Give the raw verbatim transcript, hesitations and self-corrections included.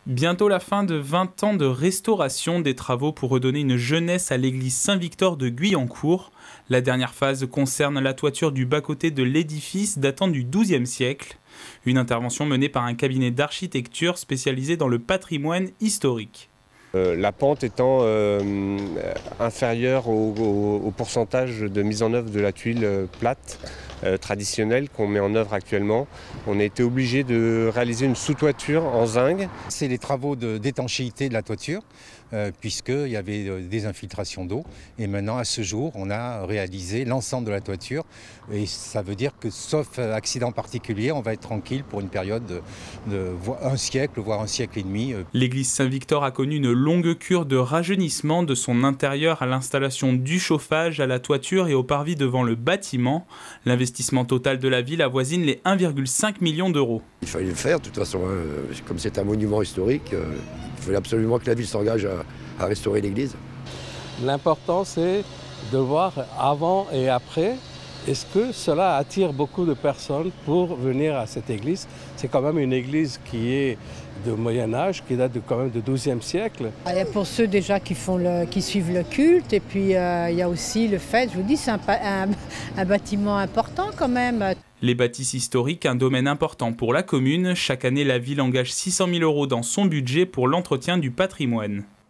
Bientôt la fin de vingt ans de restauration, des travaux pour redonner une jeunesse à l'église Saint-Victor de Guyancourt. La dernière phase concerne la toiture du bas-côté de l'édifice datant du douzième siècle. Une intervention menée par un cabinet d'architecture spécialisé dans le patrimoine historique. Euh, la pente étant euh, inférieure au, au, au pourcentage de mise en œuvre de la tuile euh, plate euh, traditionnelle qu'on met en œuvre actuellement, on a été obligé de réaliser une sous-toiture en zinc. C'est les travaux d'étanchéité de, de la toiture, euh, puisqu'il y avait euh, des infiltrations d'eau. Et maintenant, à ce jour, on a réalisé l'ensemble de la toiture. Et ça veut dire que, sauf accident particulier, on va être tranquille pour une période de, de un siècle, voire un siècle et demi. L'église Saint-Victor a connu une longue cure de rajeunissement de son intérieur à l'installation du chauffage, à la toiture et au parvis devant le bâtiment. L'investissement total de la ville avoisine les un virgule cinq million d'euros. Il fallait le faire, de toute façon, hein, comme c'est un monument historique, euh, il fallait absolument que la ville s'engage à, à restaurer l'église. L'important, c'est de voir avant et après. Est-ce que cela attire beaucoup de personnes pour venir à cette église? C'est quand même une église qui est de Moyen-Âge, qui date de, quand même du douzième siècle. Il y a pour ceux déjà qui, font le, qui suivent le culte, et puis euh, il y a aussi le fait, je vous dis, c'est un, un, un bâtiment important quand même. Les bâtisses historiques, un domaine important pour la commune. Chaque année, la ville engage six cent mille euros dans son budget pour l'entretien du patrimoine.